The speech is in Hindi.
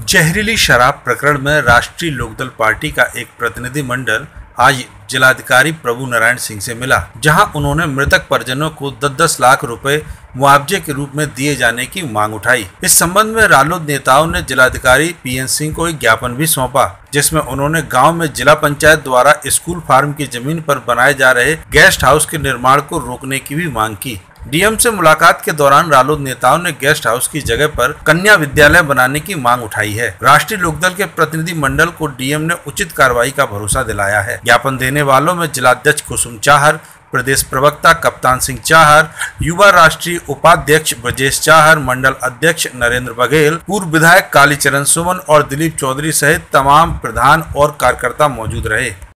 जहरीली शराब प्रकरण में राष्ट्रीय लोकदल पार्टी का एक प्रतिनिधि मंडल आज जिलाधिकारी प्रभु नारायण सिंह से मिला, जहां उन्होंने मृतक परिजनों को 10-10 लाख रुपए मुआवजे के रूप में दिए जाने की मांग उठाई। इस संबंध में रालोद नेताओं ने जिलाधिकारी पीएन सिंह को एक ज्ञापन भी सौंपा, जिसमें उन्होंने गांव में जिला पंचायत द्वारा स्कूल फार्म की जमीन पर बनाए जा रहे गेस्ट हाउस के निर्माण को रोकने की भी मांग की। डीएम से मुलाकात के दौरान रालोद नेताओं ने गेस्ट हाउस की जगह पर कन्या विद्यालय बनाने की मांग उठाई है। राष्ट्रीय लोकदल के प्रतिनिधि मंडल को डीएम ने उचित कार्रवाई का भरोसा दिलाया है। ज्ञापन देने वालों में जिलाध्यक्ष कुसुम चाहर, प्रदेश प्रवक्ता कप्तान सिंह चाहर, युवा राष्ट्रीय उपाध्यक्ष ब्रजेश चाहर, मंडल अध्यक्ष नरेंद्र बघेल, पूर्व विधायक कालीचरण सुमन और दिलीप चौधरी सहित तमाम प्रधान और कार्यकर्ता मौजूद रहे।